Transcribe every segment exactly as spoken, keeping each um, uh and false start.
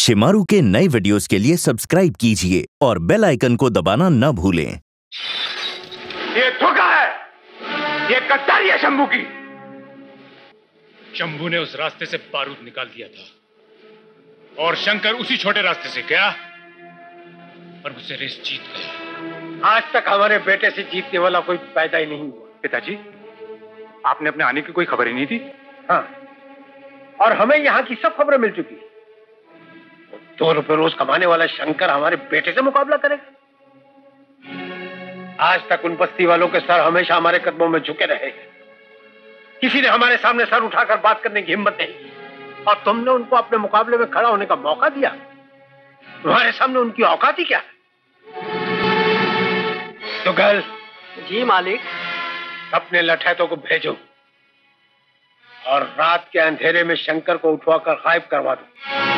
शिमारू के नए वीडियोस के लिए सब्सक्राइब कीजिए और बेल आइकन को दबाना न भूलें। ये धोखा है, ये गद्दारी है शंभू की। शंभू ने उस रास्ते से बारूद निकाल दिया था और शंकर उसी छोटे रास्ते से गया और मुझसे रेस जीत गया। आज तक हमारे बेटे से जीतने वाला कोई पैदा ही नहीं हुआ। पिताजी, आपने अपने आने की कोई खबर ही नहीं दी। हाँ, और हमें यहाँ की सब खबरें मिल चुकी। दो रुपए रोज कमाने वाला शंकर हमारे बेटे से मुकाबला करेगा। आज तक उन बस्ती वालों के सर हमेशा हमारे कदमों में झुके रहे। किसी ने हमारे सामने सर उठाकर बात करने की हिम्मत नहीं, और तुमने उनको अपने मुकाबले में खड़ा होने का मौका दिया। तुम्हारे सामने उनकी औकात ही क्या? तो गल जी मालिक। अपने लठैतों को भेजो और रात के अंधेरे में शंकर को उठवाकर गायब करवा दो।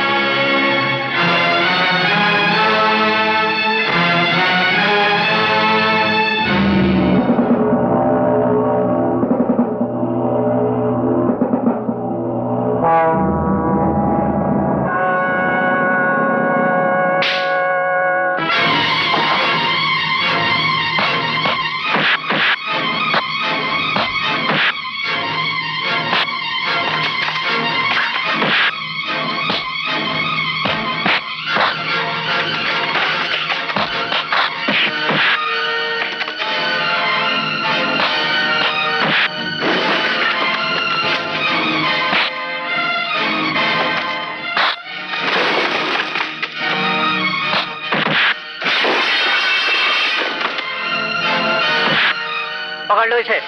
पकड़ लो इसे।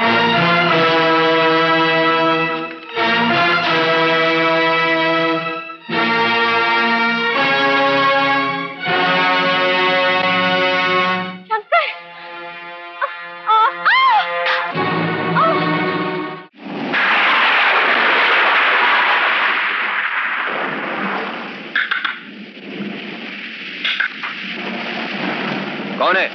कौन है?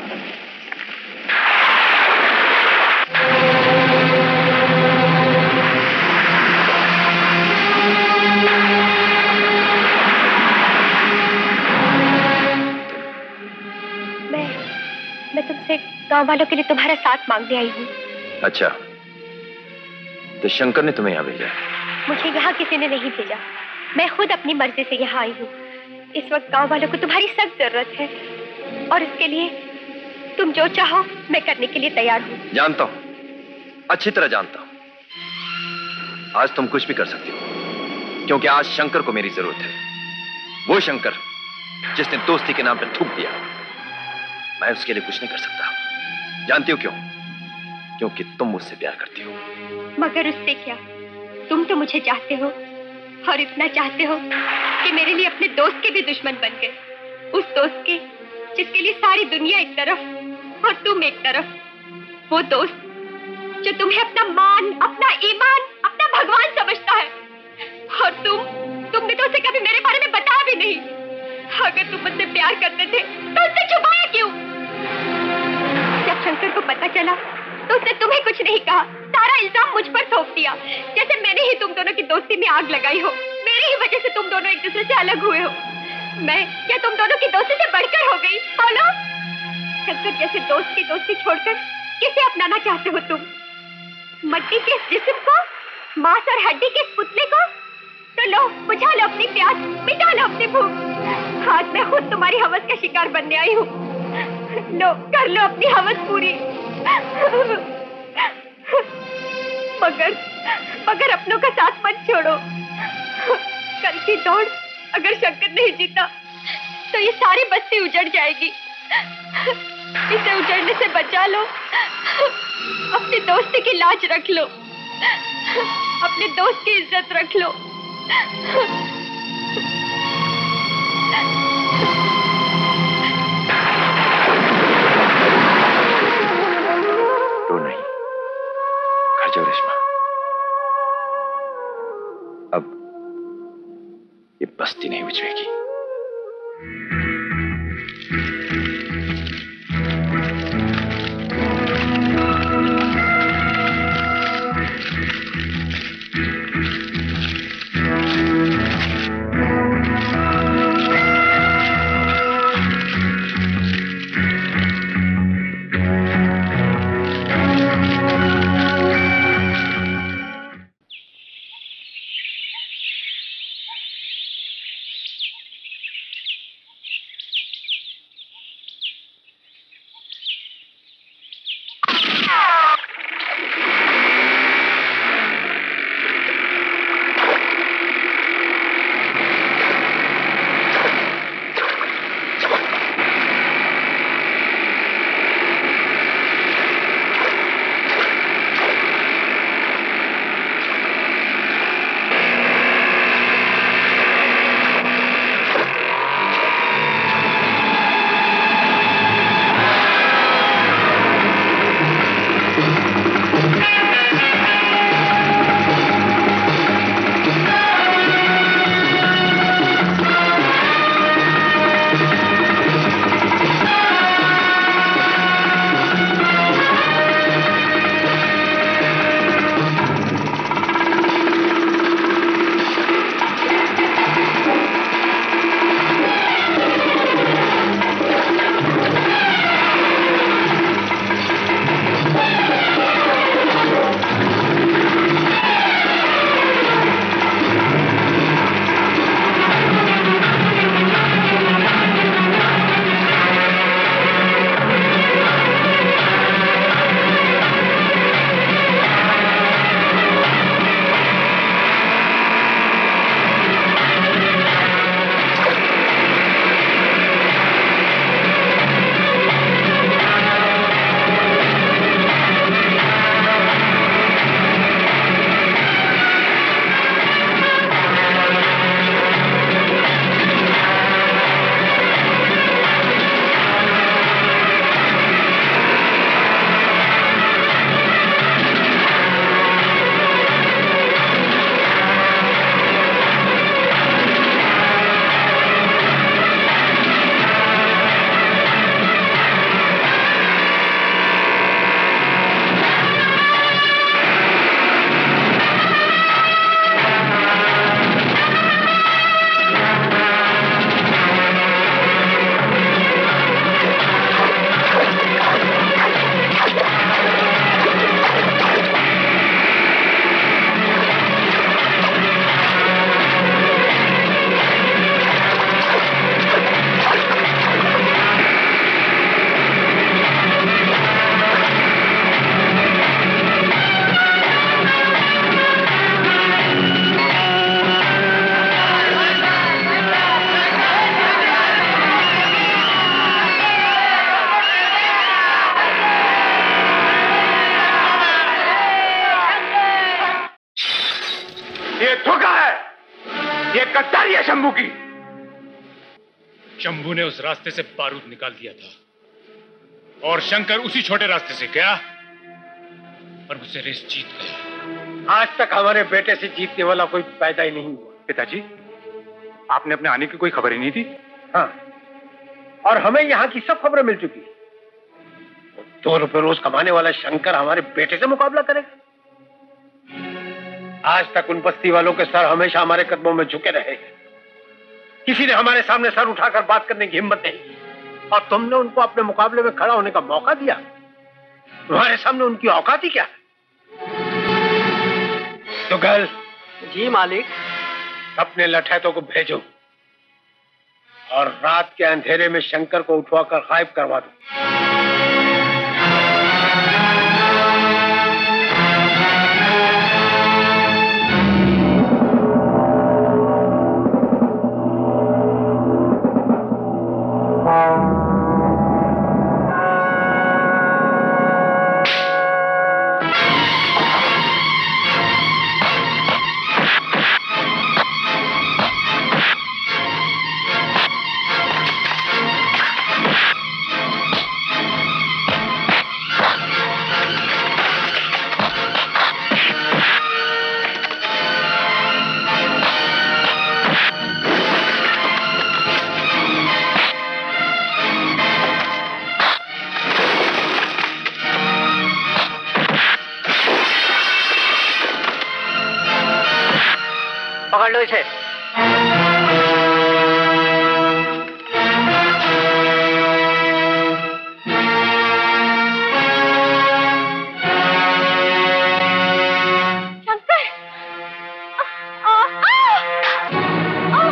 मैं मैं तुमसे गांव वालों के लिए तुम्हारा साथ मांगने आई हूँ। अच्छा, तो शंकर ने तुम्हें यहाँ भेजा? मुझे यहाँ किसी ने नहीं भेजा, मैं खुद अपनी मर्जी से यहाँ आई हूँ। इस वक्त गांव वालों को तुम्हारी सख्त जरूरत है, और इसके लिए तुम जो चाहो मैं करने के लिए तैयार हूँ। जानता हूँ, अच्छी तरह जानता हूँ। आज तुम कुछ भी कर सकती हो, क्योंकि आज शंकर को मेरी जरूरत है। वो शंकर जिसने दोस्ती के नाम पर थूक दिया, मैं उसके लिए कुछ नहीं कर सकता। जानती हो क्यों? क्योंकि तुम मुझसे प्यार करती हो। मगर उससे क्या, तुम तो मुझे चाहते हो, और इतना चाहते हो कि मेरे लिए अपने दोस्त के भी दुश्मन बन गए। उस दोस्त के जिसके लिए सारी दुनिया एक तरफ और तुम एक तरफ। वो दोस्त जो तुम्हें अपना मान, अपना ईमान, अपना भगवान समझता है, और तुम तुमने तो उसे कभी मेरे बारे में बताया भी नहीं। अगर तुम मुझसे प्यार करते थे तो उससे छुपाया क्यों? जब शंकर को पता चला तो उसने तुम्हें कुछ नहीं कहा, सारा इल्जाम मुझ पर थोप दिया, जैसे मैंने ही तुम दोनों की दोस्ती में आग लगाई हो। मेरी ही वजह से तुम दोनों एक दूसरे से अलग हुए हो। मैं क्या तुम दोनों की दोस्ती से बढ़कर हो गई? बोलो, शंकर जैसे दोस्त की दोस्ती छोड़कर किसे अपनाना चाहते हो तुम? मट्टी के इस जिस्म को, मांस और हड्डी के इस पुतले को? तो लो, बुझा लो अपनी प्यास, मिटा लो अपनी भूख। आज मैं खुद तुम्हारी हवस का शिकार बनने आई हूँ। लो, कर लो अपनी हवस पूरी। मगर मगर अपनों का साथ मत छोड़ो। कल की दौड़ अगर शंकर नहीं जीता तो ये सारी बस्ती उजड़ जाएगी। इसे उजड़ने से बचा लो। अपनी दोस्ती की लाज रख लो, अपने दोस्त की इज्जत रख लो। रो नहीं, घर जाओ रेशमा। अब ये बस्ती नहीं उजड़ेगी। शंभू की। शंभू ने उस रास्ते से बारूद निकाल दिया था और शंकर उसी छोटे रास्ते से गया और मुझसे रेस जीत गया। आज तक हमारे बेटे से जीतने वाला कोई पैदा ही नहीं हुआ। पिताजी, आपने अपने आने की कोई खबर ही नहीं दी। हाँ, और हमें यहाँ की सब खबरें मिल चुकी। दो रुपए रोज कमाने वाला शंकर हमारे बेटे से मुकाबला करेगा। आज तक उन बस्ती वालों के सर हमेशा हमारे कदमों में झुके रहे। किसी ने हमारे सामने सर उठाकर बात करने की हिम्मत नहीं की और तुमने उनको अपने मुकाबले में खड़ा होने का मौका दिया। तुम्हारे सामने उनकी औकात ही क्या है? तो गल जी मालिक। अपने लठैतों को भेजो और रात के अंधेरे में शंकर को उठवाकर गायब करवा दो। पकड़ लो इसे। शंकर! आ, आ, आ,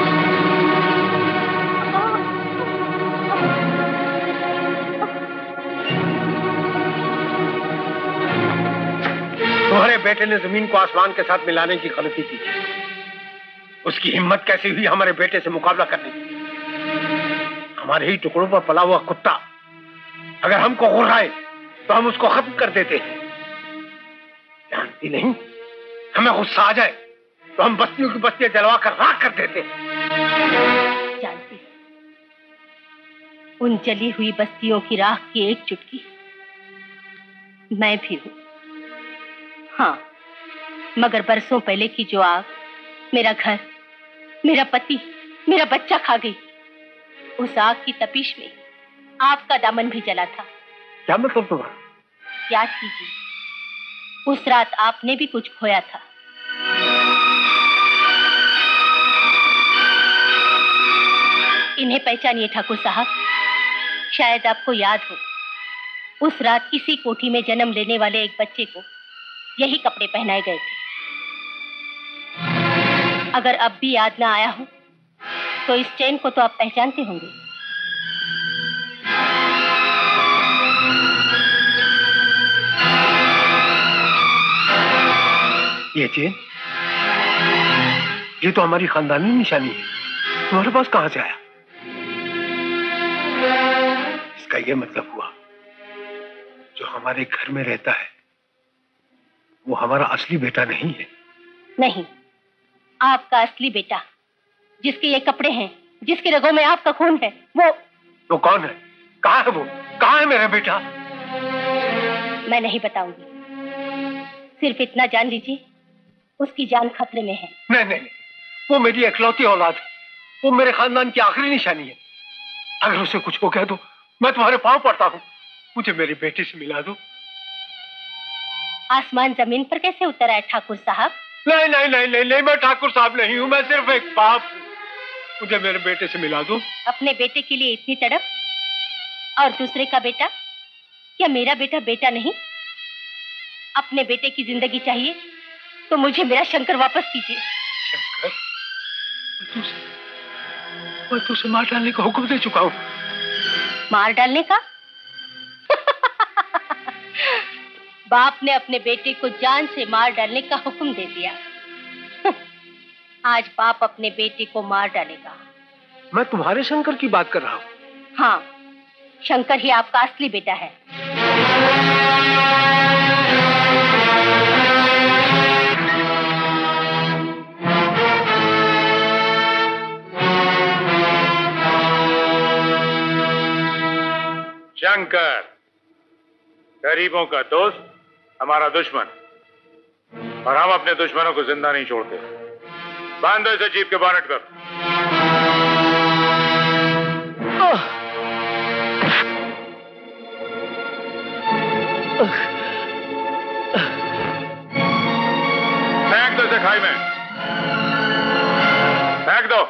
तुम्हारे बेटे ने जमीन को आसमान के साथ मिलाने की गलती की। उसकी हिम्मत कैसी हुई हमारे बेटे से मुकाबला करने की? हमारे ही टुकड़ों पर पला हुआ कुत्ता अगर हमको गुर्राए तो हम उसको खत्म कर देते हैं। जानती नहीं, हमें गुस्सा आ जाए तो हम बस्तियों की बस्तियां जलवाकर राख कर देते हैं। जानती, उन जली हुई बस्तियों की राख की एक चुटकी मैं भी हूं। हाँ, मगर बरसों पहले की जो आग मेरा घर, मेरा पति, मेरा बच्चा खा गई, उस आग की तपिश में आपका दामन भी जला था। क्या मतलब तुम्हारा? याद कीजिए, उस रात आपने भी कुछ खोया था। इन्हें पहचानिए ठाकुर साहब, शायद आपको याद हो, उस रात किसी कोठी में जन्म लेने वाले एक बच्चे को यही कपड़े पहनाए गए थे। अगर अब भी याद ना आया हो तो इस चैन को तो आप पहचानते होंगे। ये चैन, ये तो हमारी खानदानी निशानी है। तुम्हारे पास कहां से आया? इसका ये मतलब हुआ, जो हमारे घर में रहता है वो हमारा असली बेटा नहीं है। नहीं, आपका असली बेटा, जिसके ये कपड़े हैं, जिसके रगों में आपका खून है, वो वो कौन है? कहाँ है वो? कहाँ है मेरा बेटा? मैं नहीं बताऊंगी। सिर्फ इतना जान लीजिए, उसकी जान खतरे में है। नहीं नहीं, वो मेरी इकलौती औलाद है। वो मेरे खानदान की आखिरी निशानी है। अगर उसे कुछ हो गया तो मैं तुम्हारे पांव पड़ता हूँ। मुझे मेरे बेटे से मिला दो। आसमान जमीन पर कैसे उतर आए ठाकुर साहब? नहीं नहीं नहीं नहीं नहीं, मैं ठाकुर साहब नहीं हूँ, मैं सिर्फ एक बाप हूँ। मुझे मेरे बेटे से मिला दो। अपने बेटे के लिए इतनी तड़प, और दूसरे का बेटा? क्या मेरा बेटा बेटा नहीं? अपने बेटे की जिंदगी चाहिए तो मुझे मेरा शंकर वापस कीजिए। शंकर? मैं तुझे मार डालने का हुक्म दे चुका हूँ। मार डालने का? बाप ने अपने बेटे को जान से मार डालने का हुक्म दे दिया। आज बाप अपने बेटे को मार डालेगा। मैं तुम्हारे शंकर की बात कर रहा हूँ। हाँ, शंकर ही आपका असली बेटा है। शंकर, गरीबों का दोस्त, हमारा दुश्मन, और हम अपने दुश्मनों को जिंदा नहीं छोड़ते। बांधो इसे जीप के बोनट पर। फेंक दो इसे खाई में, फेंक दो।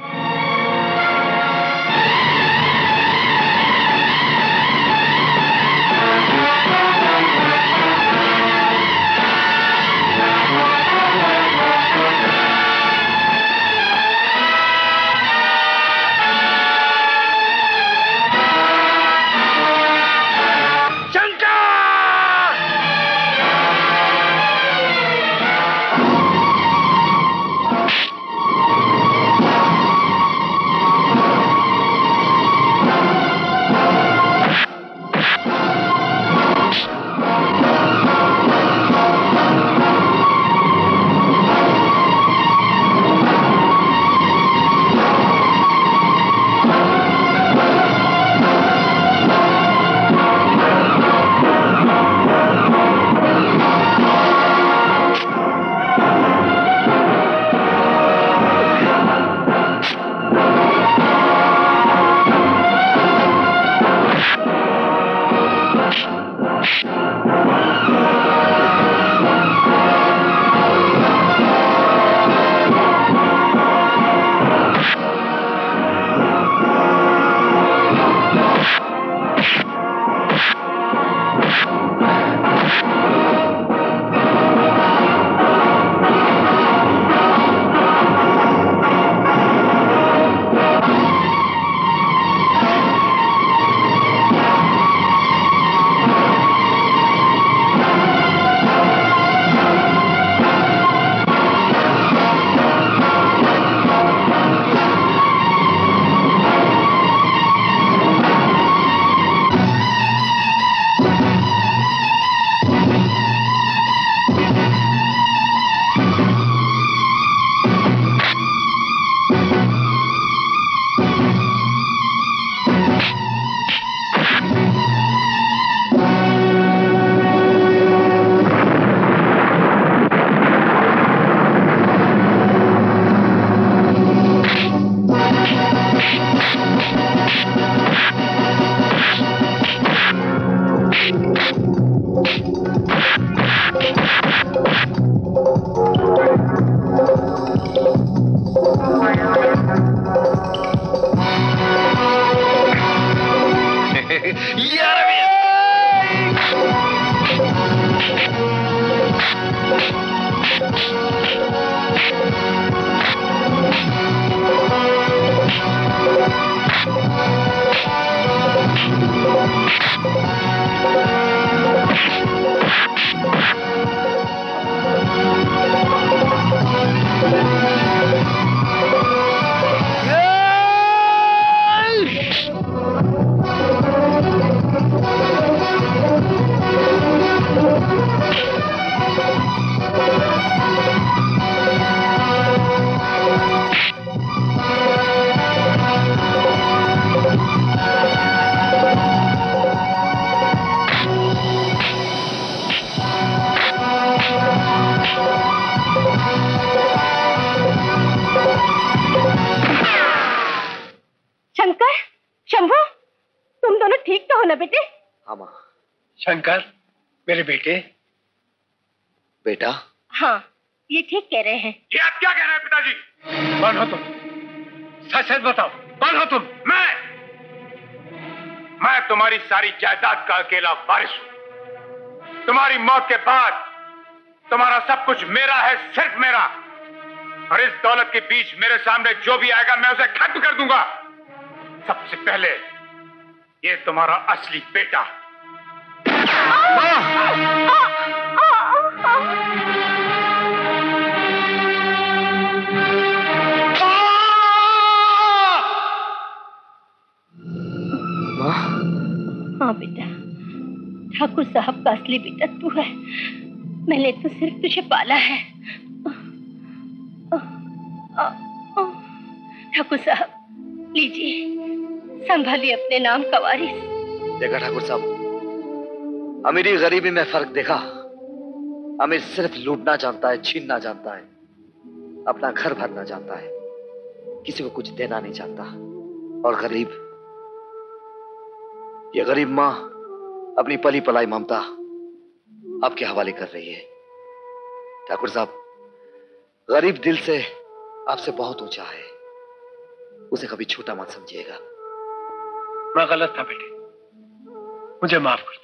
शंकर, मेरे बेटे। बेटा? हाँ, ये ठीक कह रहे हैं। ये आप क्या कह रहे हैं पिताजी? कौन हो तुम? सच सच बताओ, कौन हो तुम? मैं मैं तुम्हारी सारी जायदाद का अकेला वारिस हूं। तुम्हारी मौत के बाद तुम्हारा सब कुछ मेरा है, सिर्फ मेरा। और इस दौलत के बीच मेरे सामने जो भी आएगा मैं उसे खत्म कर दूंगा। सबसे पहले ये तुम्हारा असली बेटा। हाँ बेटा, ठाकुर साहब का असली बेटा तू है। मैंने तो सिर्फ तुझे पाला है। ठाकुर साहब, लीजिए, संभालिए अपने नाम का वारिस। देखा ठाकुर साहब, अमीरी गरीबी में फर्क देखा। अमीर सिर्फ लूटना जानता है, छीनना जानता है, अपना घर भरना जानता है, किसी को कुछ देना नहीं जानता। और गरीब, ये गरीब मां अपनी पली पलाई ममता आपके हवाले कर रही है। ठाकुर साहब, गरीब दिल से आपसे बहुत ऊंचा है, उसे कभी छोटा मत समझिएगा। मैं गलत था बेटे, मुझे माफ कर दो।